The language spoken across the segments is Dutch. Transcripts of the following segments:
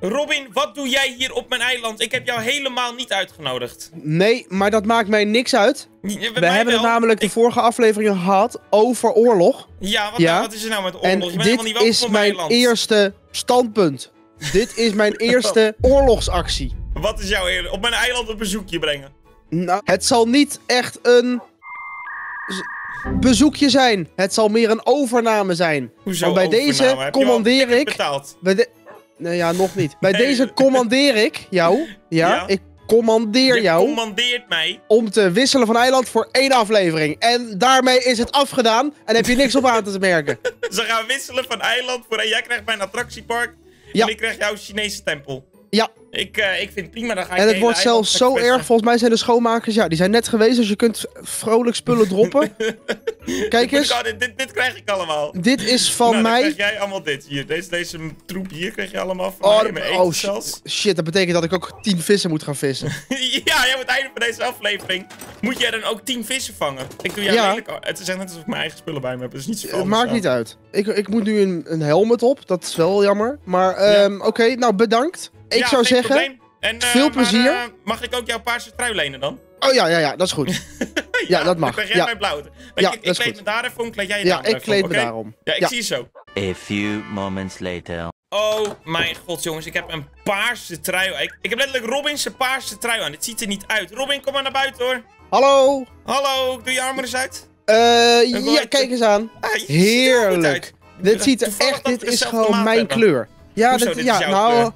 Robin, wat doe jij hier op mijn eiland? Ik heb jou helemaal niet uitgenodigd. Nee, maar dat maakt mij niks uit. We hebben het namelijk de vorige aflevering gehad over oorlog. Ja, wat is er nou met oorlog? En Je bent helemaal niet dit welkom is op mijn mijn eiland. eerste standpunt. Dit is mijn eerste oorlogsactie. Wat is jouw eerste? Op mijn eiland een bezoekje brengen. Nou, het zal niet echt een bezoekje zijn. Het zal meer een overname zijn. Hoezo Want bij overname? deze Heb je commandeer al ik... betaald? Nee, ja, nog niet. Bij Nee. deze commandeer ik jou. Ja, ik commandeer Je jou commandeert mij. om te wisselen van eiland voor 1 aflevering. En daarmee is het afgedaan en heb je niks op aan te merken. Ze gaan wisselen van eiland voor... Jij krijgt mijn attractiepark. Ja. En ik krijg jouw Chinese tempel. Ja. Ik vind het prima, dan ga ik En de het wordt hele eiland zelfs zo vesten. erg, volgens mij zijn de schoonmakers, ja, die zijn net geweest, dus je kunt vrolijk spullen droppen. Kijk eens, Dit krijg ik allemaal. dit is van Nou, dan mij. krijg jij allemaal dit hier. Deze troep hier krijg je allemaal van mij. Mijn eten zelfs. Shit, dat betekent dat ik ook 10 vissen moet gaan vissen. Ja, aan het einde van deze aflevering moet jij dan ook 10 vissen vangen. Ik doe jou Ja. lelijk. Het is echt net alsof ik mijn eigen spullen bij me heb. Dat is niet zo Het maakt niet uit. Ik moet nu een helmet op, dat is wel jammer. Maar oké, nou bedankt. Ik zou zeggen, veel plezier. Mag ik ook jouw paarse trui lenen dan? oh ja, dat is goed. Ja, dat mag. Dan krijg jij Ja. mijn blauwe. Ja, Ik dat is kleed goed. me daar even om, kleed jij je Ja, daar even ik kleed om, me oké? daarom. Ja, ik Ja. zie je zo. A few moments later. Oh mijn god, jongens. Ik heb een paarse trui. Ik heb letterlijk Robin's paarse trui aan. Dit ziet er niet uit. Robin, kom maar naar buiten hoor. Hallo. Hallo, doe je armen eens uit. Ja, kijk eens aan. Ah, je ziet er heel goed Heerlijk. uit. Dit ziet er Toevallig echt, dat dit we is dezelfde gewoon maat mijn hebben. kleur. Ja, Hoezo, dit is jouw kleur?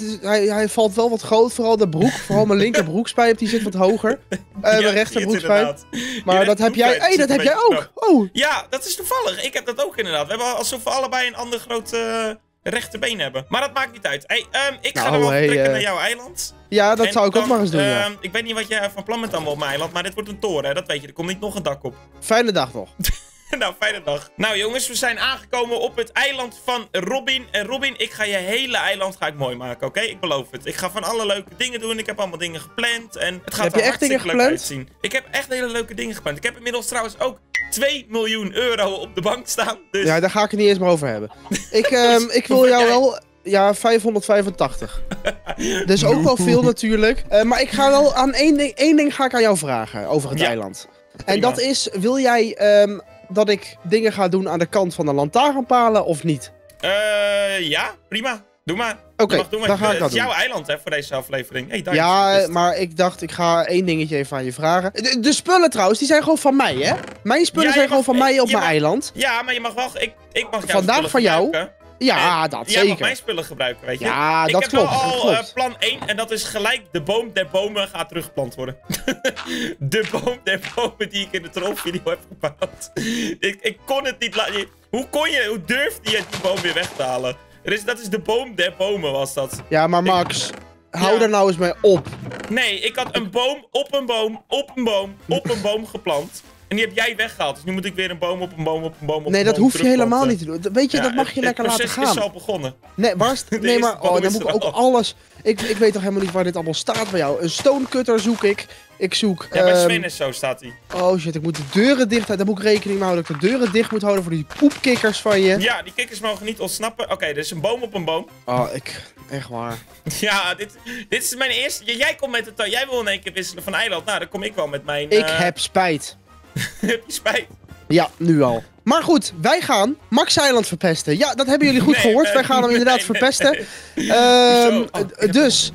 hij valt wel wat groot, vooral de broek. Vooral mijn linker broekspijp, die zit wat hoger. Mijn Ja, rechter zie het broekspijp. inderdaad. Maar Je dat heb jij, rechterbroekspijp dat zit heb een jij beetje ook. Oh, Ja, dat is toevallig. Ik heb dat ook inderdaad. We hebben alsof we allebei een ander groot rechterbeen hebben. Maar dat maakt niet uit. Hey, ik ga Nou, dan wel hey, vertrekken naar jouw eiland. ja, dat En zou ik ook dan, maar eens doen, ja. Ik weet niet wat jij van plan bent allemaal op mijn eiland, maar dit wordt een toren, hè? Dat weet je. Er komt niet nog een dak op. Fijne dag nog. Nou, fijne dag. Nou jongens, we zijn aangekomen op het eiland van Robin. En Robin, ik ga je hele eiland mooi maken, oké? Ik beloof het. Ik ga van alle leuke dingen doen. Ik heb allemaal dingen gepland. En het gaat Heb je er echt dingen hartstikke leuk gepland? uitzien. Ik heb echt hele leuke dingen gepland. Ik heb inmiddels trouwens ook 2 miljoen euro op de bank staan. Dus Ja, daar ga ik het niet eens meer over hebben. Ik wil Hoeveel jou jij? wel... Ja, 585. Dus ook wel veel natuurlijk. Maar ik ga wel aan één ding ga ik aan jou vragen over het Ja. eiland. En Prima. dat is, wil jij dat ik dingen ga doen aan de kant van de lantaarnpalen of niet? Ja, prima. Doe maar. Oké, Je mag doen, dan ga ik het dat is jouw doen. eiland, hè, voor deze aflevering. Hey, dank je. Ja, Dus- maar ik dacht, ik ga één dingetje even aan je vragen. De spullen trouwens, die zijn gewoon van mij, hè? Mijn spullen Ja, zijn je gewoon mag- van mij op je mijn mag- eiland. Ja, maar je mag wel... Ik mag jouw Vandaag spullen van jou. gebruiken. Ja, En dat jij mag zeker. mijn spullen gebruiken, weet je. Ja, ik dat heb klopt, wel dat al klopt. plan 1 en dat is gelijk de boom der bomen gaat teruggeplant worden. De boom der bomen die ik in de trollvideo heb gebouwd. Ik kon het niet laten... Hoe durfde je die boom weer weg te halen? Dat is de boom der bomen, was dat. Ja, maar Max, hou Ja. er nou eens mee op. Nee, ik had een boom op een boom, op een boom, op een boom geplant. En die heb jij weggehaald. Dus nu moet ik weer een boom op een boom, op een boom, op Nee, een dat boom hoef je helemaal terugplanten. niet te doen. Weet je, Ja, dat mag je lekker laten Het proces gaan. is al begonnen. Nee, waar is het? Nee, maar boom dan is moet ik er ook al. alles... Ik weet toch helemaal niet waar dit allemaal staat bij jou. Een stonecutter zoek ik. Ik zoek... Ja, bij Sven is zo, staat hij. Oh shit, ik moet de deuren dicht houden. Daar moet ik rekening mee houden dat ik de deuren dicht moet houden voor die poepkikkers van je. Ja, die kikkers mogen niet ontsnappen. Oké, er is een boom op een boom. Oh, echt waar. Ja, dit is mijn eerste... Jij komt met het... Jij wil in één keer wisselen van eiland. Nou, dan kom ik wel met mijn... Ik heb spijt. Heb je spijt? Ja, nu al. Maar goed, wij gaan Max Eiland verpesten. Ja, dat hebben jullie goed Nee, gehoord. Wij gaan hem inderdaad verpesten. Hoezo? Dus,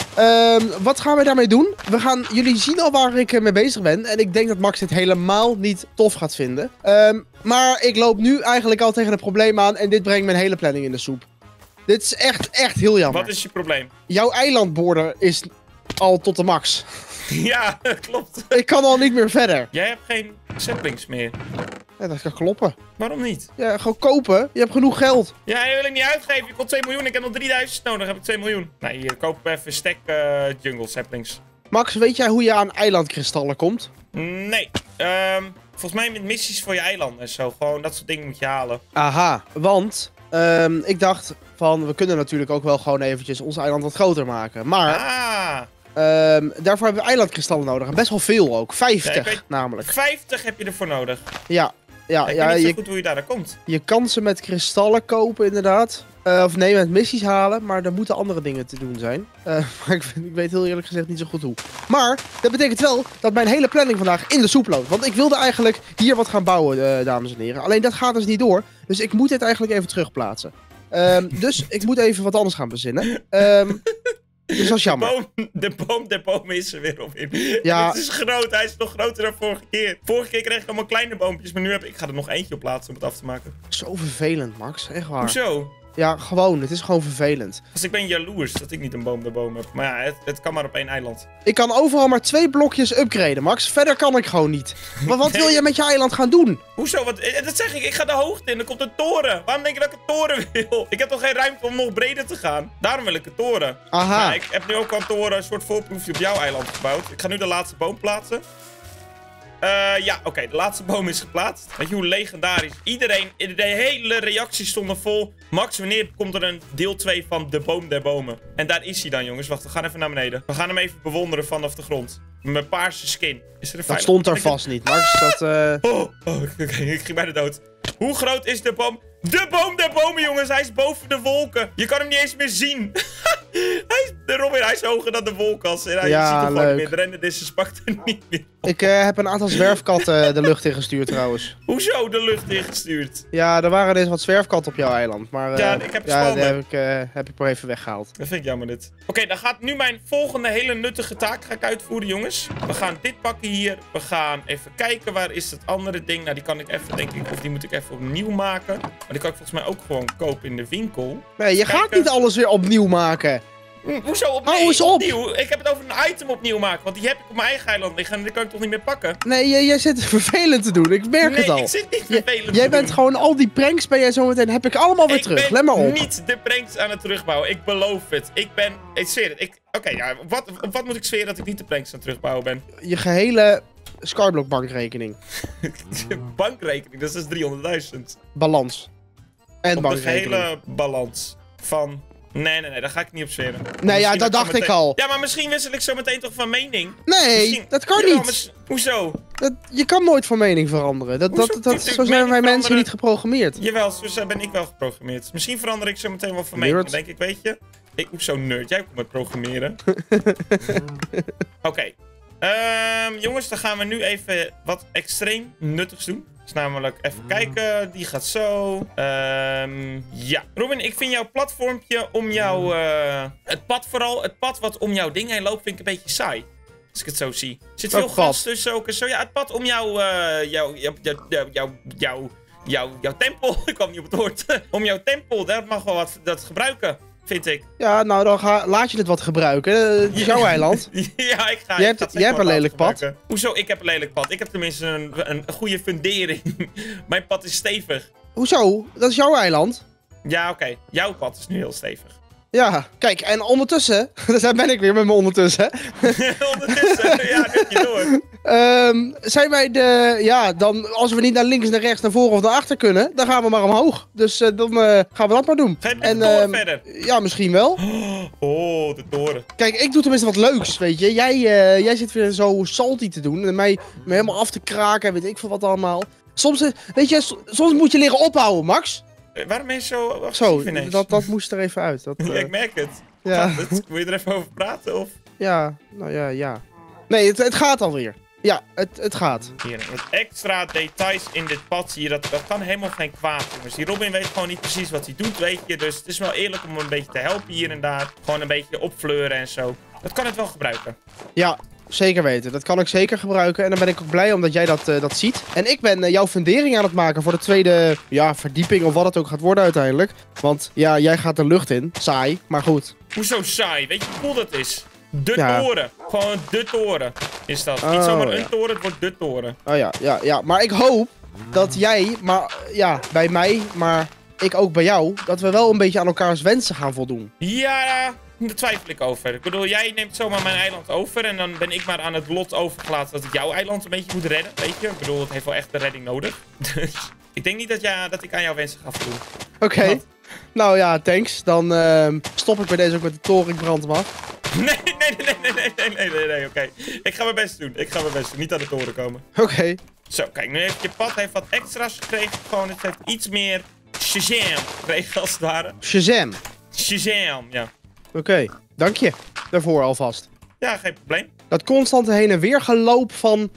wat gaan we daarmee doen? Jullie zien al waar ik mee bezig ben. En ik denk dat Max dit helemaal niet tof gaat vinden. Maar ik loop nu eigenlijk al tegen een probleem aan. En dit brengt mijn hele planning in de soep. Dit is echt heel jammer. Wat is je probleem? Jouw eilandborder is al tot de max. Ja, klopt. Ik kan al niet meer verder. Jij hebt geen saplings meer. Ja, dat kan kloppen. Waarom niet? Ja, gewoon kopen. Je hebt genoeg geld. Ja, je wil ik niet uitgeven. Je kost 2 miljoen. Ik heb nog 3000 nodig. heb ik 2 miljoen. Nee, hier, koop even stack jungle saplings. Max, weet jij hoe je aan eilandkristallen komt? Nee. Volgens mij met missies voor je eiland en zo. Gewoon dat soort dingen moet je halen. Aha, want ik dacht van, we kunnen natuurlijk ook wel gewoon eventjes ons eiland wat groter maken. Maar Ah. daarvoor hebben we eilandkristallen nodig. En best wel veel ook. 50 Ja, ik weet- namelijk. 50 heb je ervoor nodig. Ja, Ja, ik ja, weet niet zo goed hoe je daar komt. je kan ze met kristallen kopen, inderdaad. Of nee, met missies halen, maar er moeten andere dingen te doen zijn. Maar ik weet heel eerlijk gezegd niet zo goed hoe. Maar dat betekent wel dat mijn hele planning vandaag in de soep loopt. Want ik wilde eigenlijk hier wat gaan bouwen, dames en heren. Alleen dat gaat dus niet door. Dus ik moet dit eigenlijk even terugplaatsen. Dus ik moet even wat anders gaan bezinnen. Dus dat is jammer. De boom is er weer op in. Ja. Het is groot, hij is nog groter dan vorige keer. Vorige keer kreeg ik allemaal kleine boompjes, maar nu ik ga er nog eentje op plaatsen om het af te maken. Zo vervelend, Max. Echt waar. Hoezo? Ja, gewoon. Het is gewoon vervelend. Dus ik ben jaloers dat ik niet een boom de boom heb. Maar ja, het kan maar op één eiland. Ik kan overal maar 2 blokjes upgraden, Max. Verder kan ik gewoon niet. Maar wat wil je met je eiland gaan doen? Hoezo? Dat zeg ik ga de hoogte in, er komt een toren. Waarom denk je dat ik een toren wil? Ik heb toch geen ruimte om nog breder te gaan? Daarom wil ik een toren. Aha. Maar ik heb nu ook al een toren, een soort voorproefje op jouw eiland gebouwd. Ik ga nu de laatste boom plaatsen. Ja, oké, de laatste boom is geplaatst. Weet je hoe legendarisch? Iedereen, de hele reacties stonden vol. Max, wanneer komt er een deel 2 van de boom der bomen? En daar is hij dan, jongens. Wacht, we gaan even naar beneden. We gaan hem even bewonderen vanaf de grond. Mijn paarse skin. Is er een Dat stond er vast niet, Max. Dat, oké, ik ging bijna dood. Hoe groot is de boom? De boom der bomen, jongens. Hij is boven de wolken. Je kan hem niet eens meer zien. Hij is hoger dan de wolken. En hij Ja, ziet hem leuk. gewoon meer. De renderdissen pakt er niet meer. ik heb een aantal zwerfkatten de lucht ingestuurd trouwens. Hoezo de lucht ingestuurd? Ja, er waren dus wat zwerfkatten op jouw eiland. Maar Ja, ik heb ja, gespannen. die heb ik maar even weggehaald. Dat vind ik jammer dit. Oké, dan gaat nu mijn volgende hele nuttige taak ga ik uitvoeren, jongens. We gaan dit pakken hier. We gaan even kijken, waar is dat andere ding? Nou, die kan ik even, denk ik, of die moet ik even opnieuw maken. Maar die kan ik volgens mij ook gewoon kopen in de winkel. Nee, je gaat niet alles weer opnieuw maken. Hoezo opnieuw? Hou eens op. Opnieuw? Ik heb het over een item opnieuw maken, want die heb ik op mijn eigen eiland liggen en die kan ik toch niet meer pakken? Nee, jij zit vervelend te doen. Ik merk het al. Nee, ik zit niet vervelend Jij te bent doen. gewoon al die pranks ben jij zometeen. Heb ik allemaal weer terug. Let maar op. Ik ben niet de pranks aan het terugbouwen. Ik beloof het. Ik zweer het. Oké, ja, wat moet ik zweren dat ik niet de pranks aan het terugbouwen ben? Je gehele Skyblock bankrekening. Bankrekening, dat is 300.000. Balans. En Op de bankrekening. gehele balans van... Nee, daar ga ik niet op zweren. Nee, ja, Misschien dat dacht ik zometeen- al. Ja, maar misschien wissel ik zo meteen toch van mening. Nee, Misschien- dat kan Jawel, niet. Hoezo? Je kan nooit van mening veranderen. Hoezo Zo kunt u zijn mening wij mensen veranderen? niet geprogrammeerd. Jawel, zo ben ik wel geprogrammeerd. Misschien verander ik zo meteen wel van mening. Nerd. Dan denk ik, weet je... Hoezo nerd? Jij komt met programmeren. Oké. Jongens, dan gaan we nu even wat extreem nuttigs doen. Dus namelijk even kijken. Die gaat zo. Ja. Robin, ik vind jouw platformpje om jouw... het pad vooral. Het pad wat om jouw ding heen loopt vind ik een beetje saai. Als ik het zo zie. Er zit veel Welk pad? gras tussen ook en zo. Ja, het pad om jouw tempel. Ik kwam niet op het woord. Om jouw tempel. Dat mag wel wat dat gebruiken. Vind ik. Ja, nou dan laat je het wat gebruiken. Het is jouw eiland. Ja, ik ga. Jij hebt een lelijk pad. Gebruiken. Hoezo? Ik heb een lelijk pad. Ik heb tenminste een goede fundering. Mijn pad is stevig. Hoezo? Dat is jouw eiland. Ja, oké. Jouw pad is nu heel stevig. Ja, kijk, en ondertussen, daar ben ik weer met mijn ondertussen. Ondertussen, ja, nu heb je door. Zijn wij dan als we niet naar links, naar rechts, naar voren of naar achter kunnen, dan gaan we maar omhoog. Dus dan gaan we dat maar doen. Ga je met de toren verder? Ja, misschien wel. Oh, de toren. Kijk, ik doe tenminste wat leuks, weet je. Jij zit weer zo salty te doen en mij helemaal af te kraken en weet ik veel wat allemaal. Soms, weet je, soms moet je leren ophouden, Max. Waarom ben je zo agressief Zo, ineens? dat moest er even uit. Dat, Ja, ik merk het. ja. Gaat het? Wil je er even over praten, of? Ja, nou ja. Nee, het gaat alweer. Ja, het gaat. Hier, wat extra details in dit pad zie je. Dat kan helemaal geen kwaad, jongens. Die Robin weet gewoon niet precies wat hij doet, weet je. Dus het is wel eerlijk om hem een beetje te helpen hier en daar. Gewoon een beetje opfleuren en zo. Dat kan het wel gebruiken. Ja, zeker weten. Dat kan ik zeker gebruiken. En dan ben ik ook blij omdat jij dat ziet. En ik ben jouw fundering aan het maken voor de tweede verdieping of wat het ook gaat worden uiteindelijk. Want ja, jij gaat de lucht in. Saai, maar goed. Hoezo saai? Weet je hoe cool dat is? De Ja. toren. Gewoon de toren is dat. Oh, Niet zomaar een ja. toren, het wordt de toren. Oh ja. Maar ik hoop dat jij, bij mij, maar ik ook bij jou, dat we wel een beetje aan elkaars wensen gaan voldoen. Ja, daar twijfel ik over. Ik bedoel, jij neemt zomaar mijn eiland over en dan ben ik maar aan het lot overgelaten dat ik jouw eiland een beetje moet redden, weet je? Ik bedoel, het heeft wel echt de redding nodig. Dus ik denk niet dat ik aan jouw wensen ga voldoen. Oké. Wat? Nou ja, thanks. Dan stop ik bij deze ook met de toren. Ik brand hem af. Nee, oké. Ik ga mijn best doen. Niet aan de toren komen. Oké. Zo, kijk, nu heeft je pad wat extra's gekregen. Gewoon, het heeft iets meer Shazam gekregen, als het ware. Shazam. Shazam, ja. Oké, dank je daarvoor alvast. Ja, geen probleem. Dat constante heen en weer geloop van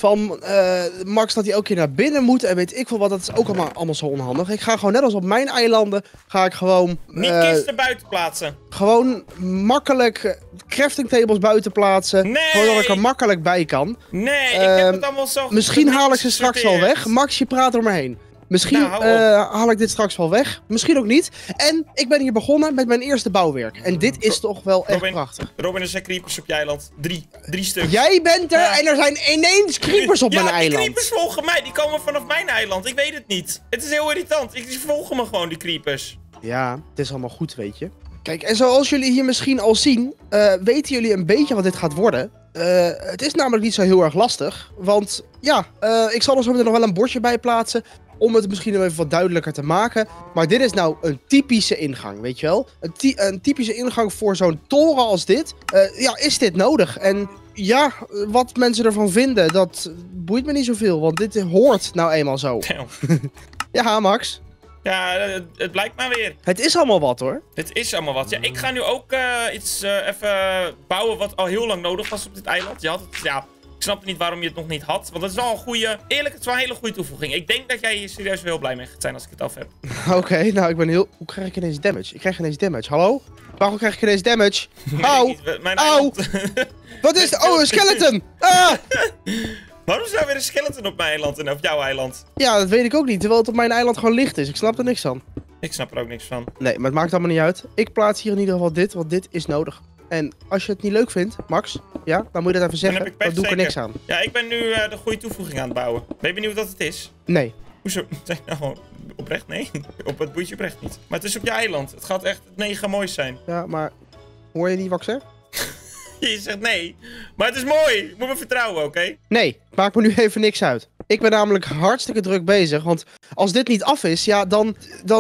Max dat hij ook keer naar binnen moet en weet ik veel wat, dat is ook allemaal zo onhandig. Ik ga gewoon net als op mijn eilanden, ga ik gewoon... Niet kisten buiten plaatsen. Gewoon makkelijk crafting tables buiten plaatsen. Nee! Gewoon dat ik er makkelijk bij kan. Nee, ik heb het allemaal zo... Misschien haal ik ze straks wel weg. Max, je praat er maar heen. Misschien Nou, haal ik dit straks wel weg. Misschien ook niet. En ik ben hier begonnen met mijn eerste bouwwerk. En dit is toch wel echt prachtig. Robin, er zijn creepers op je eiland. Drie stuks. Jij bent er Ja. en er zijn ineens creepers op mijn Ja, die eiland. creepers volgen mij. Die komen vanaf mijn eiland. Ik weet het niet. Het is heel irritant. Die volgen me gewoon, die creepers. Ja, het is allemaal goed, weet je. Kijk, en zoals jullie hier misschien al zien, weten jullie een beetje wat dit gaat worden. Het is namelijk niet zo heel erg lastig. Want ja, ik zal er zo meteen nog wel een bordje bij plaatsen. Om het misschien nog even wat duidelijker te maken. Maar dit is nou een typische ingang, weet je wel? Een typische ingang voor zo'n toren als dit. Ja, is dit nodig? En ja, wat mensen ervan vinden, dat boeit me niet zoveel. Want dit hoort nou eenmaal zo. Ja, Max. Ja, het blijkt maar weer. Het is allemaal wat, hoor. Het is allemaal wat. Ja, ik ga nu ook iets even bouwen wat al heel lang nodig was op dit eiland. Je had het, ja... Ik snapte niet waarom je het nog niet had. Want het is wel een goede... Eerlijk, het is wel een hele goede toevoeging. Ik denk dat jij hier serieus wel heel blij mee gaat zijn als ik het af heb. Oké, nou ik ben heel... Hoe krijg ik ineens damage? Ik krijg ineens damage. Hallo? Waarom krijg ik ineens damage? Auw! Mijn Auw! eiland... Wat is het? Oh, een skeleton! Ah! Waarom is er nou weer een skeleton op mijn eiland en op jouw eiland? Ja, dat weet ik ook niet. Terwijl het op mijn eiland gewoon licht is. Ik snap er niks van. Ik snap er ook niks van. Nee, maar het maakt allemaal niet uit. Ik plaats hier in ieder geval dit, want dit is nodig. En als je het niet leuk vindt, Max, ja, dan moet je dat even zeggen. heb ik pech, Dan doe ik er niks zeker. aan. Ja, ik ben nu de goede toevoeging aan het bouwen. Ben je benieuwd wat het is? Nee. Hoezo? Zeg nou gewoon oprecht nee? Op het boetje oprecht niet. Maar het is op je eiland. Het gaat echt mega mooi zijn. Ja, maar... Hoor je niet wat ik zeg? Je zegt nee. Maar het is mooi. Je moet me vertrouwen, oké? Nee, maakt me nu even niks uit. Ik ben namelijk hartstikke druk bezig, want als dit niet af is, ja, dan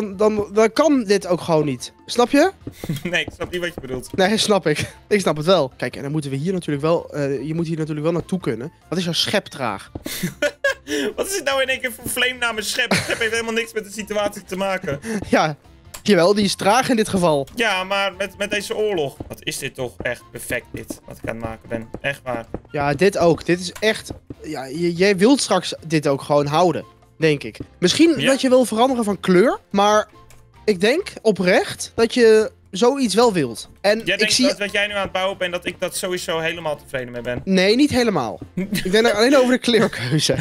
kan dit ook gewoon niet. Snap je? Nee, ik snap niet wat je bedoelt. Nee, snap ik. Ik snap het wel. Kijk, en dan moeten we hier natuurlijk wel, je moet hier natuurlijk wel naartoe kunnen. Wat is jouw scheptraag? Wat is het nou in één keer voor vleemnaam en schep? Schep heeft helemaal niks met de situatie te maken. Ja, jawel, die is traag in dit geval. Ja, maar met deze oorlog. Wat is dit toch echt perfect, dit. Wat ik aan het maken ben. Echt waar. Ja, dit ook. Dit is echt... Ja, jij wilt straks dit ook gewoon houden, denk ik. Misschien Ja. dat je wil veranderen van kleur, maar ik denk oprecht dat je zoiets wel wilt. En Jij ik denkt zie... dat wat jij nu aan het bouwen bent, dat ik dat sowieso helemaal tevreden mee ben. Nee, niet helemaal. Ik denk alleen over de kleurkeuze.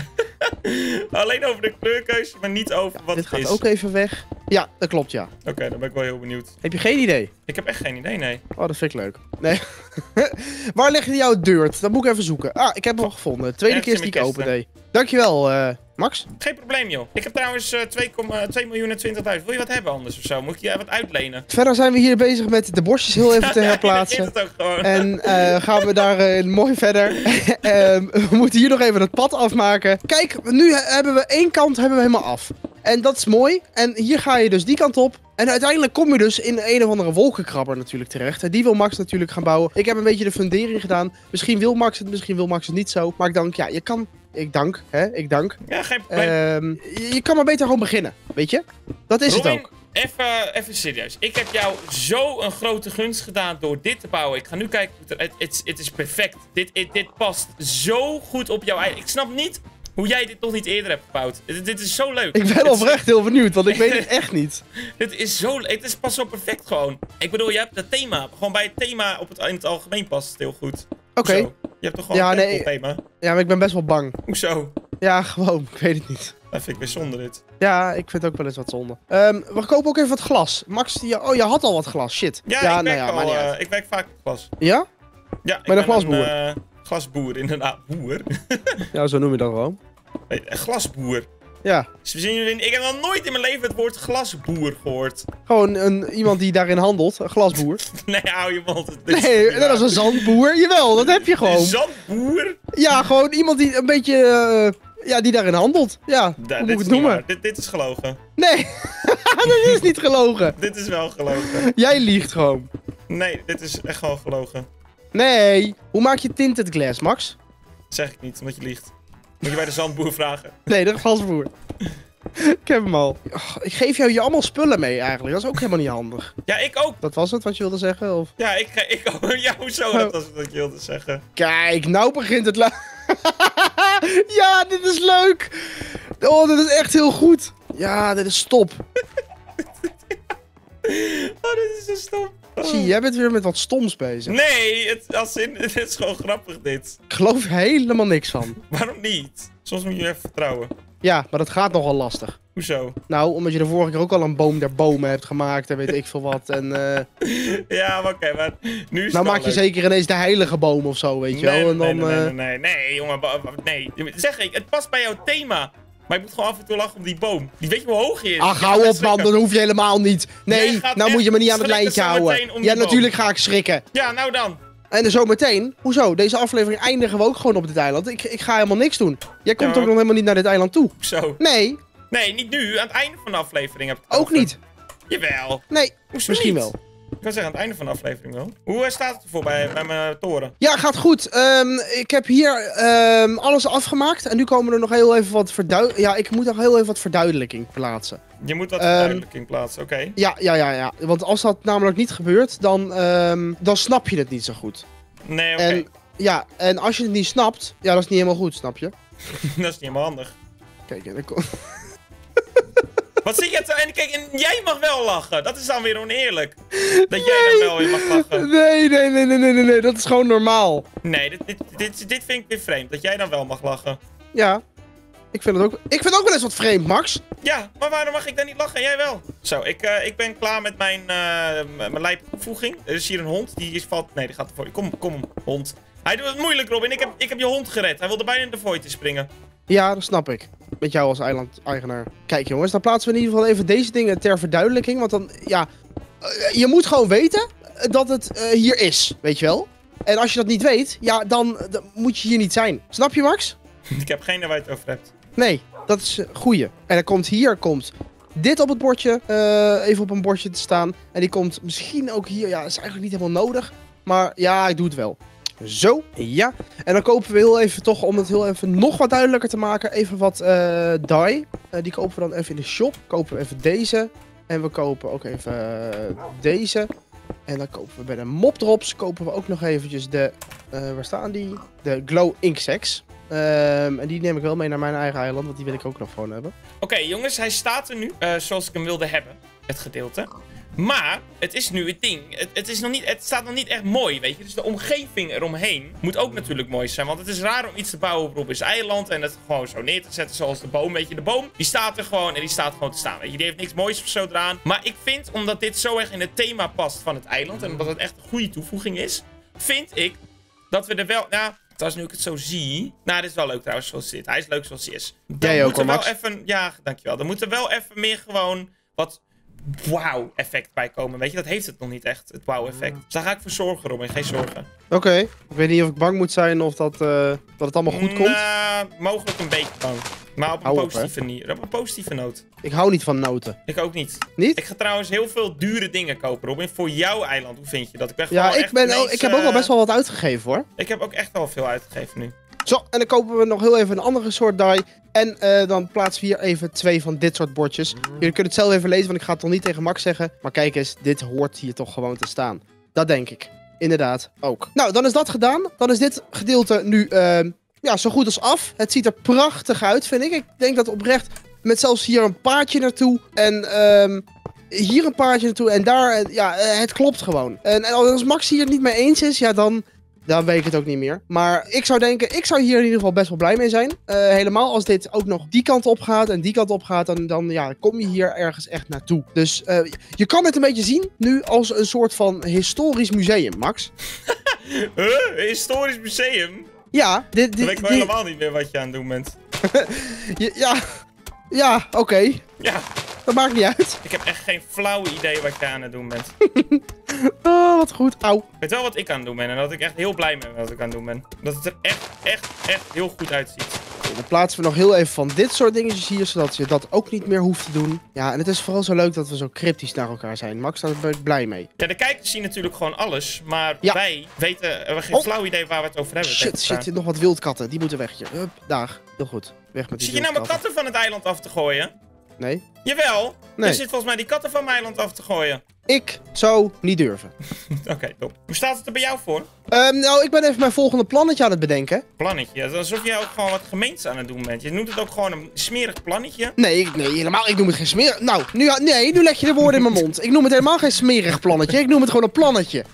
Alleen over de kleurkeuze, maar niet over wat Dit het gaat is. ook even weg. Ja, dat klopt, ja. Oké, dan ben ik wel heel benieuwd. Heb je geen idee? Ik heb echt geen idee, nee. Oh, dat vind ik leuk. Nee. Waar ligt jouw dirt? Dat moet ik even zoeken. Ah, ik heb hem al gevonden. Tweede Ergens keer in die ik mijn open deed. Dankjewel, Max. Geen probleem, joh. Ik heb trouwens 2.020.000. Wil je wat hebben anders of zo? Moet ik je wat uitlenen? Verder zijn we hier bezig met de bosjes heel even te Ja, herplaatsen. je begint het ook gewoon. En gaan we daar mooi verder. We moeten hier nog even het pad afmaken. Kijk, nu hebben we één kant helemaal af. En dat is mooi. En hier ga je dus die kant op. En uiteindelijk kom je dus in een of andere wolkenkrabber natuurlijk terecht. En die wil Max natuurlijk gaan bouwen. Ik heb een beetje de fundering gedaan. Misschien wil Max het, misschien wil Max het niet zo. Maar ik denk, ja, je kan... Ik dank. Ja, geen probleem. Je kan maar beter gewoon beginnen, weet je? Dat is Robin, het ook. even serieus. Ik heb jou zo een grote gunst gedaan door dit te bouwen. Ik ga nu kijken. Het is perfect. Dit past zo goed op jouw eigen... Ik snap niet hoe jij dit nog niet eerder hebt gebouwd. Dit is zo leuk. Ik ben oprecht heel benieuwd, want ik weet het echt niet. Dit is zo leuk. Het is pas zo perfect gewoon. Ik bedoel, je hebt het thema. Gewoon bij het thema in het algemeen past het heel goed. Oké. Hoezo? Je hebt toch gewoon Ja, een nee. thema? Ja, maar ik ben best wel bang. Hoezo? Ja, gewoon. Ik weet het niet. Dat vind ik weer zonde dit. Ja, ik vind het ook wel eens wat zonde. We kopen ook even wat glas. Max, je had al wat glas. Shit. Ja, ik, werk maakt niet uit. ik werk vaak met glas. Ja? Ja, ik Met een ben glasboer? Glasboer, inderdaad. Boer? Ja, zo noem je dat gewoon. Nee, een glasboer. Ja. Ik heb nog nooit in mijn leven het woord glasboer gehoord. Gewoon iemand die daarin handelt. Een glasboer. Nee, hou je mond. Dit is Nee, niet dat is waar. een zandboer. Jawel, dat heb je Een gewoon. zandboer? Ja, gewoon iemand die een beetje... ja, die daarin handelt. Ja, hoe moet ik het noemen? Dit is gelogen. Nee, dat is niet gelogen. Dit is wel gelogen. Jij liegt gewoon. Nee, dit is echt gewoon gelogen. Nee. Hoe maak je tinted glass, Max? Zeg ik niet, omdat je liegt. Moet je bij de zandboer vragen. Nee, de gasboer. Ik heb hem al. Oh, ik geef jou hier allemaal spullen mee eigenlijk. Dat is ook helemaal niet handig. Ja, ik ook. Dat was het wat je wilde zeggen? Of? Ja, ja, hoezo? Dat was wat je wilde zeggen. Kijk, nou begint het Ja, dit is leuk. Oh, dit is echt heel goed. Ja, dit is top. Oh, dit is zo stom. Oh. Zie, jij bent weer met wat stoms bezig. Nee, het is gewoon grappig dit. Ik geloof helemaal niks van. Waarom niet? Soms moet je even vertrouwen. Ja, maar dat gaat nogal lastig. Hoezo? Nou, omdat je de vorige keer ook al een boom der bomen hebt gemaakt en weet ik veel wat. En, Ja, maar oké, maar nu is nou het maak je zeker ineens de heilige boom of zo, weet je wel. En dan, nee, jongen, nee. Zeg ik, het past bij jouw thema. Maar ik moet gewoon af en toe lachen om die boom. Die weet je hoe hoog hij is. Ach, hou op man, dat hoef je helemaal niet. Nee, nou moet je me niet aan het lijntje houden. Ja, natuurlijk ga ik schrikken. Ja, nou dan. En zometeen, hoezo? Deze aflevering eindigen we ook gewoon op dit eiland. Ik ga helemaal niks doen. Jij komt ook nog helemaal niet naar dit eiland toe. Zo. Nee. Nee, niet nu. Aan het einde van de aflevering heb ik het ook over. Niet. Jawel. Nee, Hoezo misschien niet? wel. Ik kan zeggen, aan het einde van de aflevering wel. Hoe staat het ervoor bij mijn toren? Ja, gaat goed. Ik heb hier alles afgemaakt. En nu komen er nog heel even wat Ja, ik moet nog heel even wat verduidelijking plaatsen. Je moet wat verduidelijking plaatsen, oké. Ja. Want als dat namelijk niet gebeurt, dan snap je het niet zo goed. Nee, oké. En als je het niet snapt, ja, dat is niet helemaal goed, snap je? Dat is niet helemaal handig. Kijk, en dan komt... Wat zie je? En kijk, en jij mag wel lachen. Dat is dan weer oneerlijk. Dat jij dan wel weer mag lachen. Nee, dat is gewoon normaal. Nee, dit vind ik weer vreemd. Dat jij dan wel mag lachen. Ja, ik vind het ook wel eens wat vreemd, Max. Ja, maar waarom mag ik dan niet lachen en jij wel? Zo, ik ben klaar met mijn lijptoevoeging. Er is hier een hond, die valt... Nee, die gaat ervoor. Kom, hond. Hij doet het moeilijk, Robin. Ik heb je hond gered. Hij wilde bijna in de void springen. Ja, dat snap ik. Met jou als eilandeigenaar. Kijk jongens, dan plaatsen we in ieder geval even deze dingen ter verduidelijking. Want dan, ja... je moet gewoon weten dat het hier is, weet je wel? En als je dat niet weet, ja, dan moet je hier niet zijn. Snap je, Max? Ik heb geen idee waar je het over hebt. Nee, dat is goeie. En dan komt hier dit op het bordje, even op een bordje te staan. En die komt misschien ook hier, ja, dat is eigenlijk niet helemaal nodig. Maar ja, ik doe het wel. Zo, ja. En dan kopen we heel even toch, om het heel even nog wat duidelijker te maken, even wat dye. Die kopen we dan even in de shop. Kopen we even deze. En we kopen ook even deze. En dan kopen we bij de Mob Drops, kopen we ook nog eventjes de, waar staan die? De Glow Inksects. En die neem ik wel mee naar mijn eigen eiland, want die wil ik ook nog gewoon hebben. Oké, jongens, hij staat er nu, zoals ik hem wilde hebben, het gedeelte. Maar, het is nu het ding. Het staat nog niet echt mooi, weet je. Dus de omgeving eromheen moet ook natuurlijk mooi zijn. Want het is raar om iets te bouwen op Robin's eiland en het gewoon zo neer te zetten zoals de boom, weet je. De boom, die staat er gewoon en die staat gewoon te staan, weet je. Die heeft niks moois of zo eraan. Maar ik vind, omdat dit zo erg in het thema past van het eiland en omdat het echt een goede toevoeging is, vind ik dat we er wel... Nou, als nu ik het zo zie... Nou, dit is wel leuk trouwens zoals het zit. Hij is leuk zoals hij is. Jij ook, Max? Ja, dankjewel. Er moet er wel even meer gewoon wat... wow-effect bij komen. Weet je, dat heeft het nog niet echt, het wow-effect. Dus daar ga ik voor zorgen, Robin. Geen zorgen. Oké. Ik weet niet of ik bang moet zijn of dat het allemaal goed komt. Mogelijk een beetje bang. Maar op een positieve noot. Ik hou niet van noten. Ik ook niet. Niet? Ik ga trouwens heel veel dure dingen kopen, Robin. Voor jouw eiland. Hoe vind je dat? Ik heb ook wel best wel wat uitgegeven, hoor. Ik heb ook echt wel veel uitgegeven nu. Zo, en dan kopen we nog heel even een andere soort dye. En dan plaatsen we hier even 2 van dit soort bordjes. Jullie kunnen het zelf even lezen, want ik ga het toch niet tegen Max zeggen. Maar kijk eens, dit hoort hier toch gewoon te staan. Dat denk ik. Inderdaad, ook. Nou, dan is dat gedaan. Dan is dit gedeelte nu ja, zo goed als af. Het ziet er prachtig uit, vind ik. Ik denk dat oprecht, met zelfs hier een paardje naartoe. En hier een paardje naartoe. En daar, ja, het klopt gewoon. En als Max hier het niet mee eens is, ja, dan weet ik het ook niet meer. Maar ik zou denken, ik zou hier in ieder geval best wel blij mee zijn. Helemaal als dit ook nog die kant op gaat en die kant op gaat. Dan ja, kom je hier ergens echt naartoe. Dus je kan het een beetje zien nu als een soort van historisch museum, Max. Historisch museum? Ja. Dan weet ik wel helemaal niet meer wat je aan het doen bent. Ja, oké. Ja. Dat maakt niet uit. Ik heb echt geen flauw idee wat je aan het doen bent. Oh, wat goed. Auw. Ik weet wel wat ik aan het doen ben en dat ik echt heel blij ben met wat ik aan het doen ben. Dat het er echt heel goed uitziet. dan plaatsen we nog heel even van dit soort dingetjes hier, zodat je dat ook niet meer hoeft te doen. Ja, en het is vooral zo leuk dat we zo cryptisch naar elkaar zijn. Max, daar ben ik blij mee. Ja, de kijkers zien natuurlijk gewoon alles, maar Ja. wij weten, we hebben geen flauw idee waar we het over hebben. Shit, nog wat wildkatten. Die moeten weg hier. Hup, daar. Heel goed. Weg met die Zit je nou mijn wildkatten. katten van het eiland af te gooien? Nee. Jawel, Nee. je zit volgens mij die katten van mijn eiland af te gooien. Ik zou niet durven. Oké, top. Hoe staat het er bij jou voor? Nou, ik ben even mijn volgende plannetje aan het bedenken. Plannetje. Het is alsof jij ook gewoon wat gemeens aan het doen bent. Je noemt het ook gewoon een smerig plannetje. Nee, helemaal. Ik noem het geen smerig... Nou, nu leg je de woorden in mijn mond. Ik noem het helemaal geen smerig plannetje. Ik noem het gewoon een plannetje.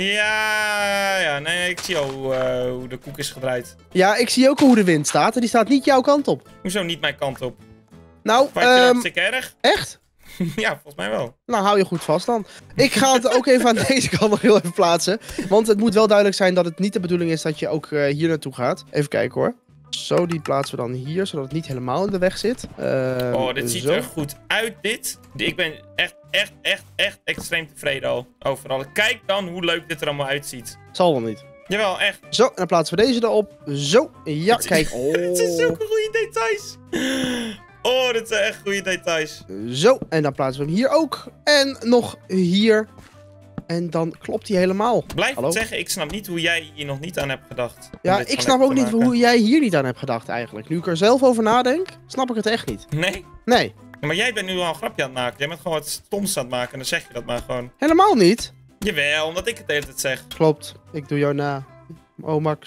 Ja, nee, ik zie al hoe de koek is gedraaid. Ja, ik zie ook hoe de wind staat. En die staat niet jouw kant op. Hoezo niet mijn kant op? Nou, Vond je dat hartstikke erg? echt? Ja, volgens mij wel. Nou, hou je goed vast dan. Ik ga het ook even aan deze kant nog heel even plaatsen. Want het moet wel duidelijk zijn dat het niet de bedoeling is dat je ook hier naartoe gaat. Even kijken hoor. Zo, die plaatsen we dan hier, zodat het niet helemaal in de weg zit. Dit ziet zo. er goed uit, dit. Ik ben echt extreem tevreden al overal. Kijk dan hoe leuk dit er allemaal uitziet. Zal wel niet. Jawel, echt. Zo, en dan plaatsen we deze erop. Zo, ja, kijk. Het zijn zulke goede details. Oh, dit zijn echt goede details. Zo, en dan plaatsen we hem hier ook. En nog hier. En dan klopt hij helemaal. Blijf Hallo? het zeggen, ik snap niet hoe jij hier nog niet aan hebt gedacht. om Ja, dit ik van snap lekker ook te niet maken. hoe jij hier niet aan hebt gedacht eigenlijk. Nu ik er zelf over nadenk, snap ik het echt niet. Nee? Nee, Ja, maar jij bent nu al een grapje aan het maken. Jij bent gewoon wat stoms aan het maken en dan zeg je dat maar gewoon. helemaal niet. Jawel, omdat ik het de hele tijd zeg. Klopt, ik doe jou na. Oh, Max.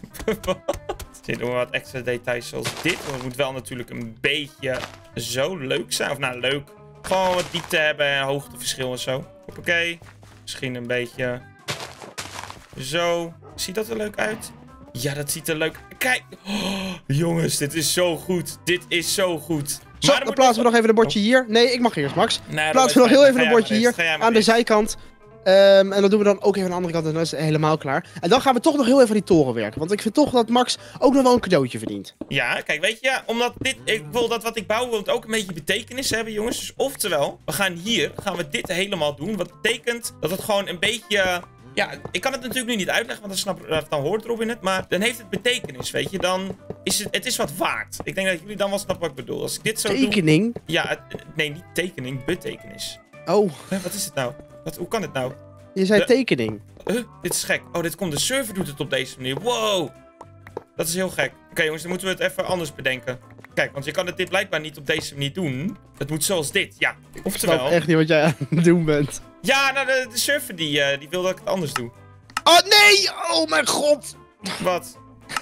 Zie, doen we wat extra details zoals dit. Want het moet wel natuurlijk een beetje zo leuk zijn. Of nou, leuk. Gewoon wat diepte hebben en hoogteverschil en zo. Hoppakee. Misschien een beetje zo. Ziet dat er leuk uit? Ja, dat ziet er leuk. Kijk. Oh, jongens, dit is zo goed. Dit is zo goed. Zo, er dan moet plaatsen we nog- nog even een bordje hier. Nee, ik mag eerst, Max. Nee, Plaatsen we nog heel even een bordje hier Ga jij maar aan de eerst. zijkant. En dat doen we dan ook even aan de andere kant en dan is het helemaal klaar. En dan gaan we toch nog heel even aan die toren werken. Want ik vind toch dat Max ook nog wel een cadeautje verdient. Ja, kijk, weet je, omdat dit, ik wil dat wat ik bouw, wil het ook een beetje betekenis hebben, jongens. Dus oftewel, gaan we dit helemaal doen. Wat betekent dat het gewoon een beetje, ja, ik kan het natuurlijk nu niet uitleggen, want dan hoort Robin het. Maar dan heeft het betekenis, weet je. Dan is het is wat waard. Ik denk dat jullie dan wel snappen wat ik bedoel. Als ik dit zo doe... Tekening? Ja, nee, niet tekening, betekenis. Oh, Wat is het nou? Hoe kan het nou? je zei tekening. Dit is gek. Oh, dit komt de server doet het op deze manier. Wow. Dat is heel gek. Oké, jongens, dan moeten we het even anders bedenken. Kijk, want je kan dit blijkbaar niet op deze manier doen. Het moet zoals dit, ja. Ik Oftewel... snap echt niet wat jij aan het doen bent. Ja, nou, de server die wil dat ik het anders doe. Oh nee! Oh mijn god! Wat?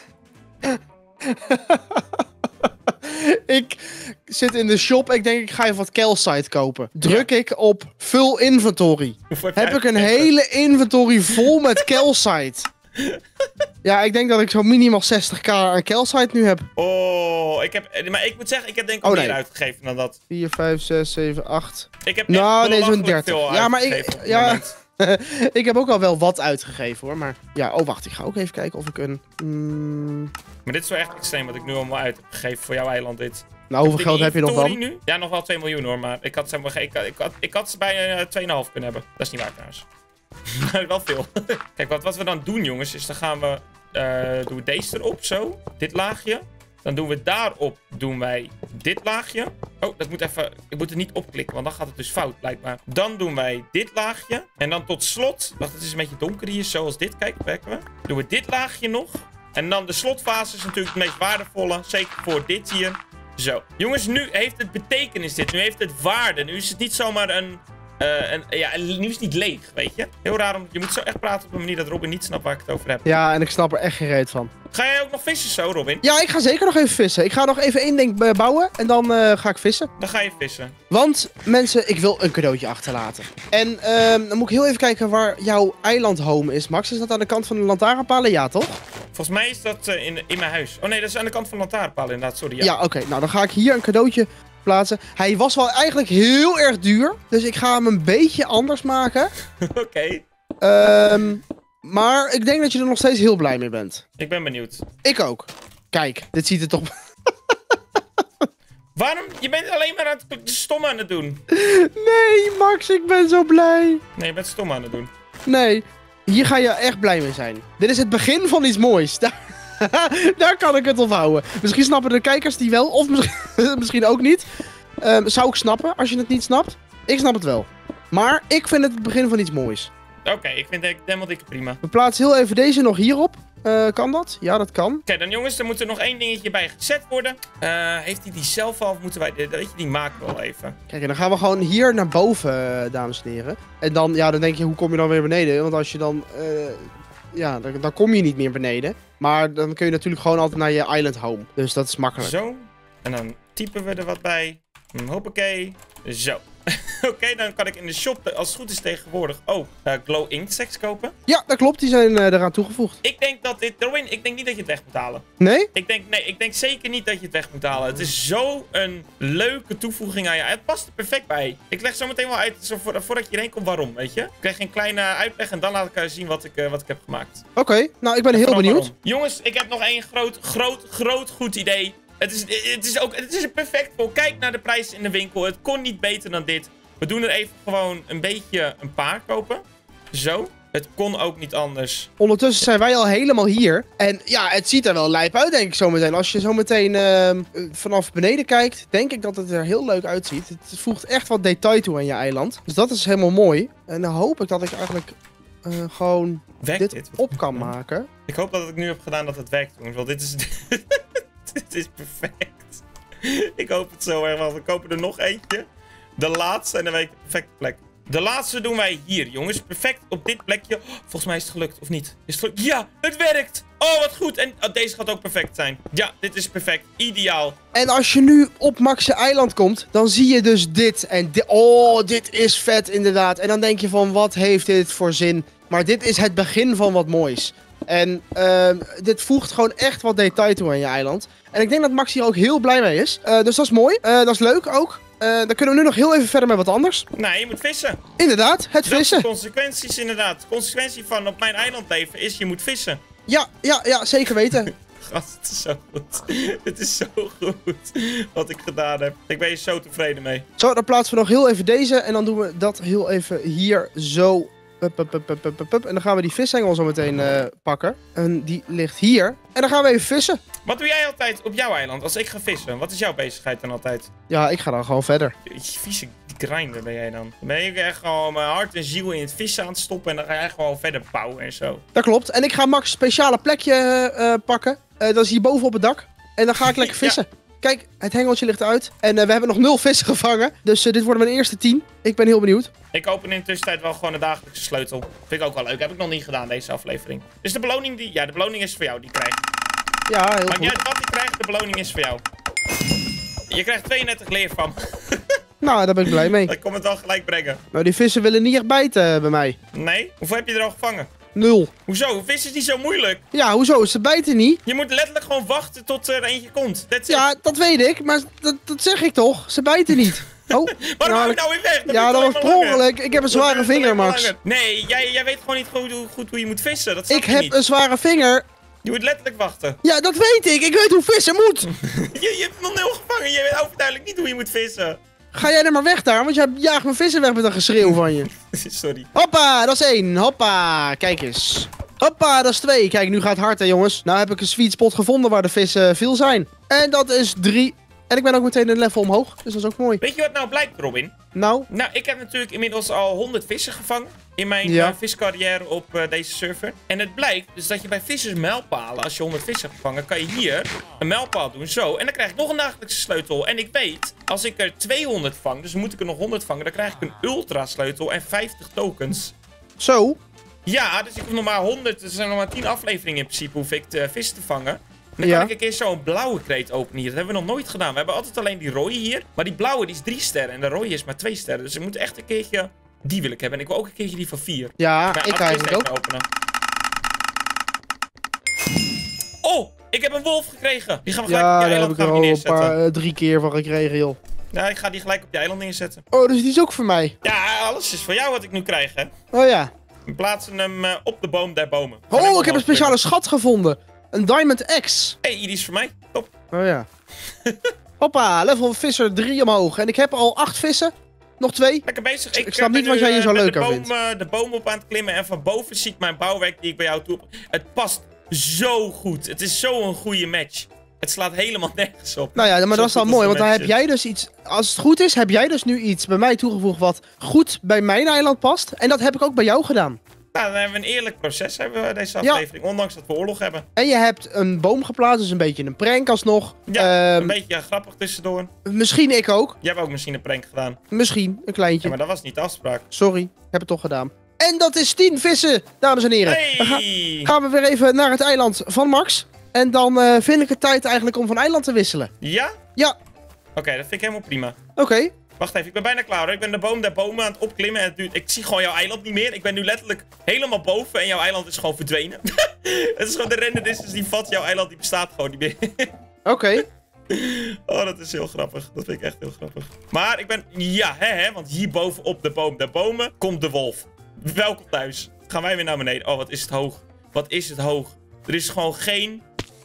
Ik zit in de shop. Ik denk ik ga even wat calcite kopen. Druk ik op full inventory. Hoeveel Heb jij ik een uitgegeven? hele inventory vol met calcite. Ja, ik denk dat ik zo minimaal 60k aan calcite nu heb. Oh, maar ik moet zeggen, ik heb denk ik Oh, meer nee. uitgegeven dan dat. 4, 5, 6, 7, 8. Ik heb Nou, echt nee, zo'n belachelijk 30. veel Ja, maar uitgegeven op het ja, moment. ik heb ook al wel wat uitgegeven hoor. Maar ja, oh wacht, ik ga ook even kijken of ik een... Maar dit is wel echt extreem wat ik nu allemaal uit heb gegeven voor jouw eiland dit. nou, hoeveel geld heb je nog dan? Nu? Ja, nog wel 2 miljoen hoor, maar ik had, zeg maar, ik had ze bij 2,5 kunnen hebben. Dat is niet waar trouwens. Maar wel veel. Kijk, wat we dan doen jongens, is dan gaan we, doen we deze erop, zo. Dit laagje. Dan doen we daarop, doen wij dit laagje. Oh, dat moet even, ik moet het niet opklikken, want dan gaat het dus fout blijkbaar. Dan doen wij dit laagje. En dan tot slot, wacht, het is een beetje donker hier, zoals dit, kijk, werken we. Doen we dit laagje nog. En dan de slotfase is natuurlijk het meest waardevolle, zeker voor dit hier. Zo. Jongens, nu heeft het betekenis dit. Nu heeft het waarde. Nu is het niet zomaar nu is het niet leeg, weet je. Heel raar, je moet zo echt praten op een manier dat Robin niet snapt waar ik het over heb. Ja, en ik snap er echt geen reet van. Ga jij ook nog vissen zo, Robin? Ja, ik ga zeker nog even vissen. Ik ga nog even één ding bouwen en dan ga ik vissen. Dan ga je vissen. Want, mensen, ik wil een cadeautje achterlaten. En dan moet ik heel even kijken waar jouw eiland home is, Max. Is dat aan de kant van de lantaarnpalen? Ja, toch? Volgens mij is dat in mijn huis. Oh nee, dat is aan de kant van de lantaarnpaal inderdaad, sorry. Ja. Ja, oké. Nou, dan ga ik hier een cadeautje plaatsen. Hij was wel eigenlijk heel erg duur. Dus ik ga hem een beetje anders maken. Oké. Maar ik denk dat je er nog steeds heel blij mee bent. Ik ben benieuwd. Ik ook. Kijk, dit ziet er toch... Waarom? Je bent alleen maar stom aan het doen. Nee, Max, ik ben zo blij. Nee, je bent stom aan het doen. Nee, hier ga je echt blij mee zijn. Dit is het begin van iets moois. Daar kan ik het onthouden. Misschien snappen de kijkers die wel, of misschien ook niet. Zou ik snappen als je het niet snapt? Ik snap het wel. Maar ik vind het begin van iets moois. Oké, ik vind het helemaal dikke prima. We plaatsen heel even deze nog hierop. Kan dat? Ja, dat kan. Oké, dan jongens, er moet er nog één dingetje bij gezet worden. Heeft hij die zelf al of moeten wij... Weet je, die maken we wel even. Kijk, en dan gaan we gewoon hier naar boven, dames en heren. En dan, ja, dan denk je, hoe kom je dan weer beneden? Want als je dan... ja, dan kom je niet meer beneden. Maar dan kun je natuurlijk gewoon altijd naar je island home. Dus dat is makkelijk. Zo. En dan typen we er wat bij. Hoppakee. Zo. Oké, dan kan ik in de shop, als het goed is tegenwoordig, glow insects kopen. Ja, dat klopt. Die zijn eraan toegevoegd. Ik denk dat dit, Darwin, ik denk niet dat je het weg moet halen. Nee? Ik denk zeker niet dat je het weg moet halen. Het is zo een leuke toevoeging aan je. Het past er perfect bij. Ik leg zo meteen wel uit, voordat je hierheen komt, waarom, weet je? Ik krijg een kleine uitleg en dan laat ik zien wat ik heb gemaakt. Oké, nou, ik ben heel benieuwd. Waarom. Jongens, ik heb nog één groot goed idee. Het is er perfect voor. Kijk naar de prijs in de winkel. Het kon niet beter dan dit. We doen er even gewoon een paar kopen. Zo. Het kon ook niet anders. Ondertussen zijn wij al helemaal hier. En ja, het ziet er wel lijp uit, denk ik zometeen. Als je zometeen vanaf beneden kijkt, denk ik dat het er heel leuk uitziet. Het voegt echt wat detail toe aan je eiland. Dus dat is helemaal mooi. En dan hoop ik dat ik eigenlijk gewoon dit op kan maken. Ik hoop dat ik nu heb gedaan dat het werkt, jongens. Want dit is... Dit is perfect. Ik hoop het zo erg, want we kopen er nog eentje. De laatste en dan weet ik de perfecte plek. De laatste doen wij hier, jongens. Perfect op dit plekje. Oh, volgens mij is het gelukt, of niet? Is het gelukt? Ja, het werkt! Oh, wat goed. En deze gaat ook perfect zijn. Ja, dit is perfect. Ideaal. En als je nu op Max's eiland komt, dan zie je dus dit. En dit is vet inderdaad. En dan denk je van, wat heeft dit voor zin? Maar dit is het begin van wat moois. En dit voegt gewoon echt wat detail toe aan je eiland. En ik denk dat Max hier ook heel blij mee is. Dus dat is mooi. Dat is leuk ook. Dan kunnen we nu nog heel even verder met wat anders. Nee, je moet vissen. Inderdaad, het vissen. De consequenties inderdaad. De consequentie van op mijn eiland leven is je moet vissen. Ja, zeker weten. Gast, het is zo goed. Het is zo goed wat ik gedaan heb. Ik ben hier zo tevreden mee. Zo, dan plaatsen we nog heel even deze. En dan doen we dat heel even hier zo. En dan gaan we die vishengel zo meteen pakken. En die ligt hier. En dan gaan we even vissen. Wat doe jij altijd op jouw eiland als ik ga vissen? Wat is jouw bezigheid dan altijd? Ja, ik ga dan gewoon verder. Vieze grinder ben jij dan. Dan ben je echt gewoon mijn hart en ziel in het vissen aan het stoppen. En dan ga jij gewoon verder bouwen en zo. Dat klopt. En ik ga Max een speciale plekje pakken. Dat is hier boven op het dak. En dan ga ik lekker vissen. Ja. Kijk, het hengeltje ligt uit. En we hebben nog 0 vissen gevangen. Dus dit worden mijn eerste 10. Ik ben heel benieuwd. Ik open in de tussentijd wel gewoon de dagelijkse sleutel. Vind ik ook wel leuk. Heb ik nog niet gedaan deze aflevering. Dus de beloning de beloning is voor jou. Die krijg. Ja, heel goed. Maakt niet uit wat je krijgt, de beloning is voor jou. Je krijgt 32 leer van. Nou, daar ben ik blij mee. Ik kom het wel gelijk brengen. Nou, die vissen willen niet echt bijten bij mij. Nee? Hoeveel heb je er al gevangen? 0. Hoezo? Vissen is niet zo moeilijk. Ja, hoezo? Ze bijten niet. Je moet letterlijk gewoon wachten tot er eentje komt. Ja, dat weet ik. Maar dat zeg ik toch. Ze bijten niet. Oh. Waarom hou ik nou weer weg? Ja, dat was per ongeluk. Ik heb een zware vinger, Max. Nee, jij weet gewoon niet goed hoe je moet vissen. Dat snap je niet. Ik heb een zware vinger. Je moet letterlijk wachten. Ja, dat weet ik. Ik weet hoe vissen moet. je hebt nog 0 gevangen. Je weet overduidelijk niet hoe je moet vissen. Ga jij er maar weg daar, want jij jaagt mijn vissen weg met een geschreeuw van je. Sorry. Hoppa, dat is 1. Hoppa, kijk eens. Hoppa, dat is 2. Kijk, nu gaat het hard, hè, jongens. Nou heb ik een sweet spot gevonden waar de vissen veel zijn. En dat is 3. En ik ben ook meteen een level omhoog, dus dat is ook mooi. Weet je wat nou blijkt, Robin? Nou? Nou, ik heb natuurlijk inmiddels al 100 vissen gevangen in mijn viscarrière op deze server. En het blijkt dus dat je bij vissersmijlpalen, als je 100 vissen hebt gevangen, kan je hier een mijlpaal doen, zo. En dan krijg ik nog een dagelijkse sleutel. En ik weet, als ik er 200 vang, dus moet ik er nog 100 vangen, dan krijg ik een ultra sleutel en 50 tokens. Zo? Ja, dus ik hoef nog maar 100, er zijn nog maar 10 afleveringen in principe, hoef ik de vis te vangen. Dan kan ik een keer zo'n blauwe kreet openen hier. Dat hebben we nog nooit gedaan. We hebben altijd alleen die rode hier. Maar die blauwe die is 3 sterren. En de rode is maar 2 sterren. Dus ik moet echt een keertje... Die wil ik hebben. En ik wil ook een keertje die van 4. Ja, ik eigenlijk ook. Openen. Oh, ik heb een wolf gekregen. Die gaan we gelijk op je eiland neerzetten. Ja, daar heb ik er al 3 keer van gekregen, joh. Ja, ik ga die gelijk op je eiland neerzetten. Oh, dus die is ook voor mij? Ja, alles is voor jou wat ik nu krijg, hè. Oh ja. We plaatsen hem op de boom der bomen. Oh, ik heb een speciale schat gevonden. Een Diamond X. Hey, die is voor mij. Top. Oh ja. Hoppa, level visser 3 omhoog. En ik heb al 8 vissen. Nog 2. Lekker bezig. Ik snap niet wat jij hier zo leuk aan vindt. De boom op aan het klimmen. En van boven zie ik mijn bouwwerk die ik bij jou toe... Het past zo goed. Het is zo'n goede match. Het slaat helemaal nergens op. Nou ja, maar dat is dan mooi, want dan heb je jij dus iets... Als het goed is, heb jij dus nu iets bij mij toegevoegd wat goed bij mijn eiland past. En dat heb ik ook bij jou gedaan. Nou, dan hebben we een eerlijk proces hebben we deze aflevering. Ondanks dat we oorlog hebben. En je hebt een boom geplaatst, dus een beetje een prank alsnog. Ja, een beetje grappig tussendoor. Misschien ik ook. Jij hebt ook misschien een prank gedaan. Misschien, een kleintje. Ja, maar dat was niet de afspraak. Sorry, heb het toch gedaan. En dat is 10 vissen, dames en heren. Dan Hey! gaan we weer even naar het eiland van Max. En dan vind ik het tijd eigenlijk om van eiland te wisselen. Ja? Ja. Oké, dat vind ik helemaal prima. Oké. Wacht even, ik ben bijna klaar hoor. Ik ben de boom der bomen aan het opklimmen. En het duurt... Ik zie gewoon jouw eiland niet meer. Ik ben nu letterlijk helemaal boven en jouw eiland is gewoon verdwenen. Het is gewoon de render distance die vat. Jouw eiland die bestaat gewoon niet meer. Oké. Oh, dat is heel grappig. Dat vind ik echt heel grappig. Maar ik ben... Ja, hè, want hierboven op de boom der bomen komt de wolf. Welkom thuis. Gaan wij weer naar beneden. Oh, wat is het hoog. Wat is het hoog. Er is gewoon geen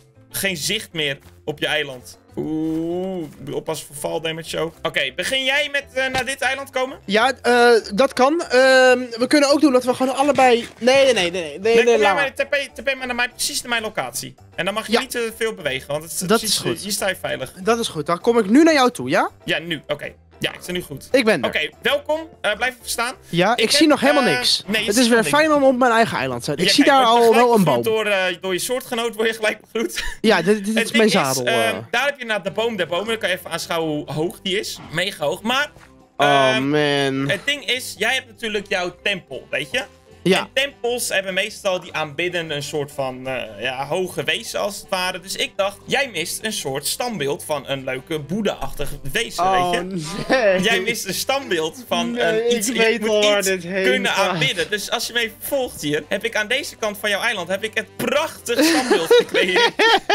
zicht meer op je eiland. Oeh, oppassen voor fall damage ook. Oké, begin jij met naar dit eiland komen? Ja, dat kan. We kunnen ook doen dat we gewoon allebei... Nee, Kom laat jij maar. TP maar naar mij, precies naar mijn locatie. En dan mag je Ja. niet te veel bewegen, want het Dat precies, is goed. hier sta je veilig. Dat is goed. Dan kom ik nu naar jou toe, ja? Ja, nu. Oké. Ja, ik sta nu goed. Ik ben er. Oké, welkom. Blijf even staan. Ja, ik heb, zie nog helemaal niks. nee, je Het ziet is weer nog niks. fijn om op mijn eigen eiland te zijn. Ik Ja, zie kijk, daar word je al gelijk wel een begroet boom. Door je soortgenoot word je gelijk begroet. Ja, dit Het is ding mijn zadel. daar heb je naar de boom der bomen. Dan kan je even aanschouwen hoe hoog die is. Mega hoog. Maar Oh, man. het ding is, jij hebt natuurlijk jouw tempel, weet je? Ja. En tempels hebben meestal die aanbidden een soort van hoge wezen als het ware. Dus ik dacht, jij mist een soort standbeeld van een leuke boeddha-achtig wezen, weet je? nee. Jij mist een standbeeld van Nee, iets, ik weet moet al waar iets dit heen kunnen gaat. aanbidden. Dus als je me even volgt hier, heb ik aan deze kant van jouw eiland het prachtig standbeeld gecreëerd.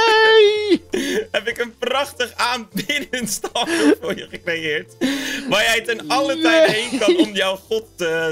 Hey! Heb ik een prachtig aanbiddend standbeeld voor je gecreëerd. Waar jij ten alle tijden heen kan om jouw god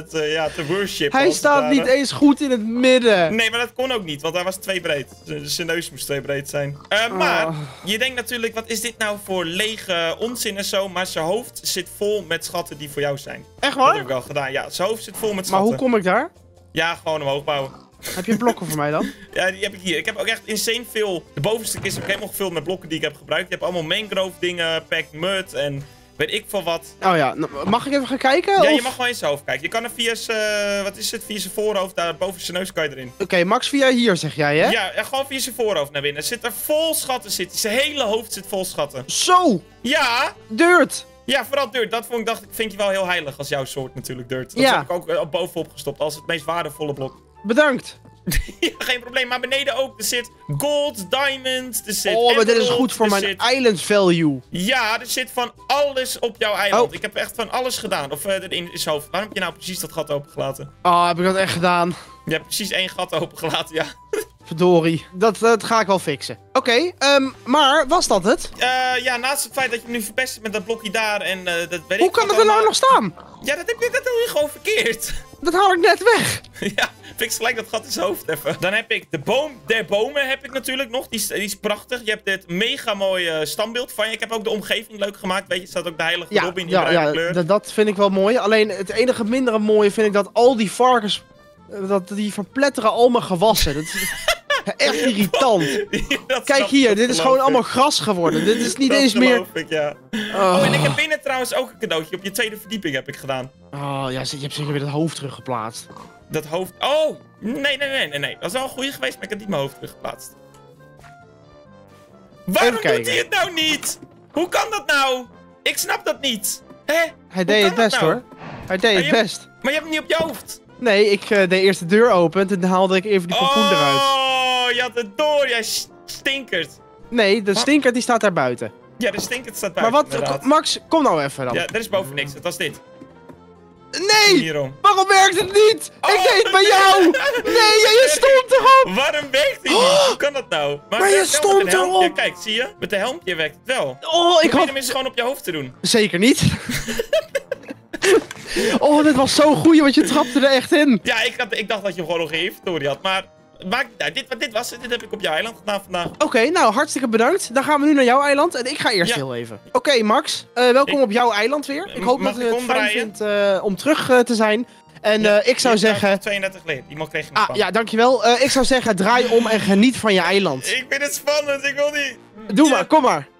te worshipen. Hij als het staat ware. niet eens goed in het midden. Nee, maar dat kon ook niet, want hij was 2 breed. Zijn neus moest 2 breed zijn. Maar, Oh. je denkt natuurlijk, wat is dit nou voor lege onzin en zo? Maar zijn hoofd zit vol met schatten die voor jou zijn. Echt Dat heb waar? ik wel gedaan, ja. Zijn hoofd zit vol met Maar schatten. hoe kom ik daar? Ja, gewoon omhoog bouwen. Heb je blokken voor mij dan? Ja, die heb ik hier. Ik heb ook echt insane veel... De bovenste kist heb ik helemaal gevuld met blokken die ik heb gebruikt. Je hebt allemaal mangrove dingen, packed mud en weet ik veel wat. Oh ja, nou, mag ik even gaan kijken? Ja, of- je mag gewoon in zijn hoofd kijken. Je kan er via zijn... wat is het? Via zijn voorhoofd, daar boven zijn neus kan je erin. Oké, Max via hier zeg jij, hè? Ja, gewoon via zijn voorhoofd naar binnen. Zit er vol schatten, zijn hele hoofd zit vol schatten. Zo! Ja! Dirt! Ja, vooral Dirt. Dat vind je wel heel heilig als jouw soort natuurlijk, Dirt. Dat Ja. heb ik ook bovenop gestopt als het meest waardevolle blok. Bedankt. Ja, geen probleem. Maar beneden ook. Er zit gold, diamond, er zit Oh, maar dit is emerald, goed voor er mijn zit... island value. Ja, er zit van alles op jouw eiland. Oh. Ik heb echt van alles gedaan. Of in zijn hoofd. Waarom heb je nou precies dat gat opengelaten? Oh, heb ik dat echt gedaan? Je hebt precies 1 gat opengelaten, ja. Verdorie. Dat ga ik wel fixen. Oké, maar was dat het? Ja, naast het feit dat je hem nu verpest hebt met dat blokje daar en dat weet Hoe ik kan wat het er nou allemaal. nog staan? Ja, dat doe je gewoon verkeerd. Dat haal ik net weg. Ja, fix gelijk dat gat in zijn hoofd even. Dan heb ik de boom der bomen heb ik natuurlijk nog. Die is prachtig. Je hebt dit mega mooie standbeeld van je. Ik heb ook de omgeving leuk gemaakt. Weet je, er staat ook de heilige Ja, Robin in bruine kleur. dat vind ik wel mooi. Alleen het enige mindere mooie vind ik dat al die varkens... die verpletteren al mijn gewassen. Dat is echt irritant. Dat Kijk snap hier, ik, dit dat is geloof gewoon ik. allemaal gras geworden. Dit is niet Dat eens meer... geloof ik, ja. Oh, en ik heb binnen trouwens ook een cadeautje. Op je 2e verdieping heb ik gedaan. Oh, ja, je hebt zeker weer het hoofd teruggeplaatst. Dat hoofd... Oh! Nee. Dat is wel een goede geweest, maar ik heb niet mijn hoofd teruggeplaatst. Waarom Even doet hij het nou niet? Hoe kan dat nou? Ik snap dat niet. Hè? Hij deed kan het best dat nou? hoor. Hij deed het je- best. Maar je hebt hem niet op je hoofd. Nee, ik deed eerst de deur open en toen haalde ik even die pompoen eruit. Oh, je had het door. Jij stinkert. Nee, de stinker die staat daar buiten. Ja, de stinkert staat Maar buiten, wat, inderdaad. Max, kom nou even dan. Ja, er is boven niks. Het was dit. Nee! Hierom. Waarom werkt het niet? Oh, Ik deed het bij jou! Nee, je stond erop! Waarom werkt hij niet? Hoe kan dat nou? Maar het je werkt wel stond met een helmpje. erop. Kijk, zie je? Met de helmpje werkt het wel. Oh, ik Probeer had... hem eens gewoon op je hoofd te doen. Zeker niet. Oh, dit was zo goed, want je trapte er echt in. Ja, ik dacht dat je hem gewoon nog in je inventory had. Maar maakt niet uit. Dit was het. Dit heb ik op jouw eiland gedaan vandaag. Oké, nou, hartstikke bedankt. Dan gaan we nu naar jouw eiland en ik ga eerst Ja. heel even. Oké, Max, welkom Ik- op jouw eiland weer. Ik hoop Mag dat ik je het fijn omdraaien? vindt om terug te zijn. En ik zou zeggen... 32 leden. Iemand kreeg niet van. Ja, dankjewel. Ik zou zeggen, draai om en geniet van je eiland. Ik vind het spannend, ik wil niet... Doe maar, kom maar.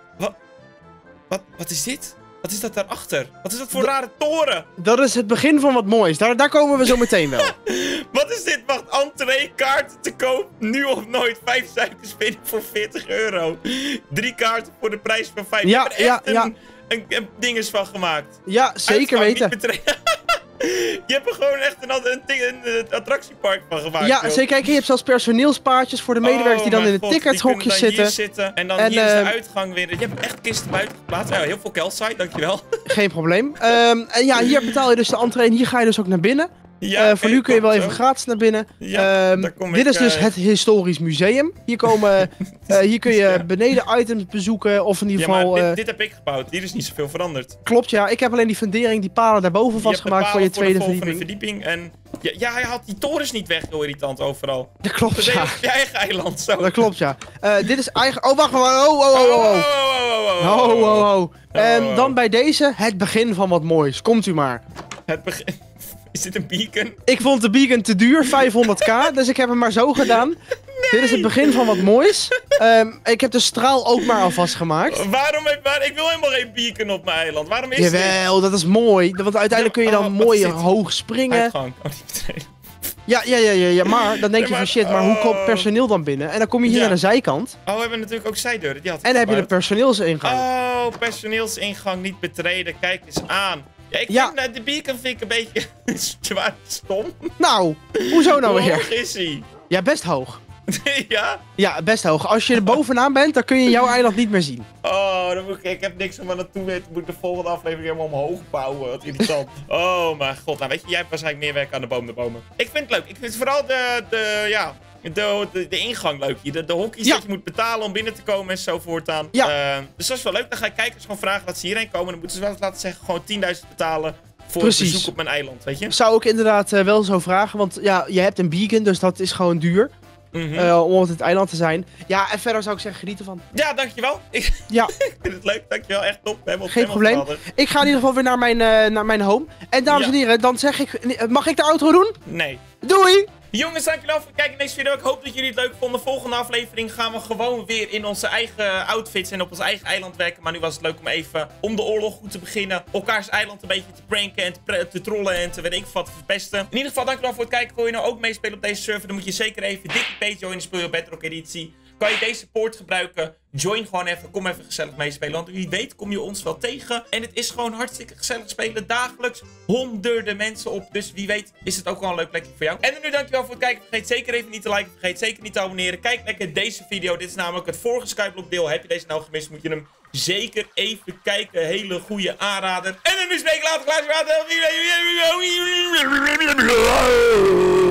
Wat is dit? Wat is dat daarachter? Wat is dat voor een rare toren? Dat is het begin van wat moois. Daar komen we zo meteen wel. Wat is dit? Wacht, entree-kaarten te koop. Nu of nooit. 5 suikerspinnen voor 40 euro. 3 kaarten voor de prijs van 5. Ja, je hebt er echt een dinges van gemaakt. Ja, zeker weten. Je hebt er gewoon echt een attractiepark van gemaakt. Ja, joh. zeker. Kijk, je hebt zelfs personeelspaadjes voor de medewerkers die dan in de tickethokjes zitten. En dan hier is de uitgang weer. Je hebt echt kisten buiten geplaatst. Ja, heel veel calcite, dankjewel. Geen probleem. En ja, hier betaal je dus de entree en hier ga je dus ook naar binnen. Ja, voor nu kun je wel even gratis naar binnen. Ja, dit is dus het historisch museum. Hier kun je beneden items bezoeken of in ieder geval... maar dit heb ik gebouwd. Hier is niet zoveel veranderd. Klopt, ja. Ik heb alleen die fundering, die palen daarboven vastgemaakt voor je tweede verdieping. En ja, hij had die torens niet weg, heel irritant overal. Dat klopt, ja. Op je eigen eiland, zo. Dat klopt, ja. Dit is eigenlijk... Oh, wacht maar. Dan bij deze het begin van wat moois. Komt u maar. Het begin... Is dit een beacon? Ik vond de beacon te duur, 500k, dus ik heb hem maar zo gedaan. Nee. Dit is het begin van wat moois. Ik heb de straal ook maar alvast gemaakt. Ik wil helemaal geen beacon op mijn eiland. Waarom is dit? Jawel, dat is mooi. Want uiteindelijk kun je dan mooi hoog springen. Uitgang. Oh, niet meteen. Ja, maar dan denk je van shit, maar hoe komt personeel dan binnen? En dan kom je hier aan de zijkant. Oh, we hebben natuurlijk ook zijdeuren. Die en dan heb je de personeelsingang. Oh, personeelsingang niet betreden. Kijk eens aan. Ja, de beacon vind ik een beetje zwaar stom. Nou, hoezo nou weer? Hoe hoog is hij? Ja, best hoog. Ja? Ja, best hoog. Als je er bovenaan bent, dan kun je jouw eiland niet meer zien. Oh, ik heb niks om aan naartoe weten. Moet ik de volgende aflevering helemaal omhoog bouwen. Wat irritant. Oh mijn god. Nou weet je, jij hebt waarschijnlijk meer werk aan de bomen. Ik vind het leuk. Ik vind vooral de ingang leuk hier. De hokjes dat je moet betalen om binnen te komen en zo voortaan. Ja. Dus dat is wel leuk. Dan ga ik kijkers gewoon vragen dat ze hierheen komen. Dan moeten ze wel laten zeggen gewoon 10.000 betalen. Voor het bezoek op mijn eiland, weet je? Zou ik inderdaad wel zo vragen. Want ja, je hebt een beacon, dus dat is gewoon duur. Om op het eiland te zijn. Ja, en verder zou ik zeggen, geniet ervan. Ja, dankjewel. Ik vind het leuk, dankjewel. Echt top. Geen probleem. Ik ga in ieder geval weer naar mijn home. En dames en heren, dan zeg ik... Mag ik de outro doen? Nee. Doei! Jongens, dankjewel voor het kijken naar deze video. Ik hoop dat jullie het leuk vonden. Volgende aflevering gaan we gewoon weer in onze eigen outfits en op ons eigen eiland werken. Maar nu was het leuk om even om de oorlog goed te beginnen. Elkaars eiland een beetje te pranken en te trollen en te weet ik wat te verpesten. In ieder geval, dankjewel voor het kijken. Wil je nou ook meespelen op deze server? Dan moet je zeker even dikke page joinen. Speel je Bedrock editie. Kan je deze poort gebruiken? Join gewoon even. Kom even gezellig meespelen. Want wie weet kom je ons wel tegen. En het is gewoon hartstikke gezellig spelen. Dagelijks honderden mensen op. Dus wie weet is het ook wel een leuk plekje voor jou. En dan nu dankjewel voor het kijken. Vergeet zeker even niet te liken. Vergeet zeker niet te abonneren. Kijk lekker deze video. Dit is namelijk het vorige Skyblock deel. Heb je deze nou gemist? Moet je hem zeker even kijken. Hele goede aanrader. En dan nu spreek ik later.